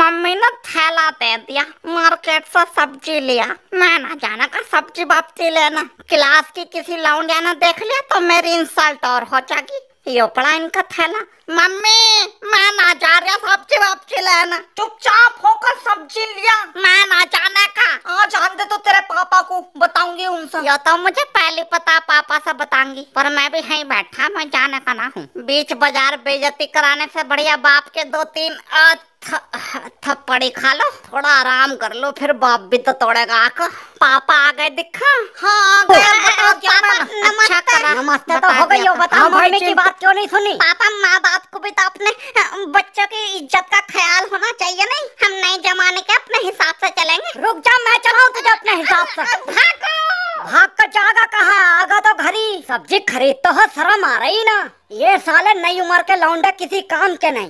Mummy ने थैला दे दिया, मार्केट से सब्जी लिया। मैं ना जाना का सब्जी वापसी लेना। क्लास की किसी लौंडिया ने देख लिया तो मेरी इंसल्ट और हो जाएगी। ये पड़ा इनका थैला। मम्मी मैं ना जा रहा सब्जी वापसी लेना। चुपचाप होकर सब्जी लिया। मैं ना जाने का। आज जान दे तो तेरे पापा को बताऊंगी उनसे। या तो मुझे पहले पता, पापा से बताऊंगी, पर मैं भी यहीं बैठा, मैं जाने का ना हूँ। बीच बाजार बेइज्जती कराने से बढ़िया बाप के 2-3 थप्पड़ी खा लो, थोड़ा आराम कर लो, फिर बाप भी तो तोड़ेगा आका। पापा आ गए दिखा। हाँ अच्छा करा। नमस्ते तो हो गई हो, बताओ मम्मी की बात क्यों नहीं सुनी? पापा माँ बाप को भी तो अपने बच्चों की इज्जत का ख्याल होना चाहिए। नहीं, हम नए जमाने के अपने हिसाब से चलेंगे। रुक जा, मैं चलाऊं तुझे अपने हिसाब से। भाग कर जाएगा कहाँ, आगा तो घरी। सब्जी खरीद तो है, शर्म आ रही ना। ये साले नई उम्र के लौंडे किसी काम के नहीं।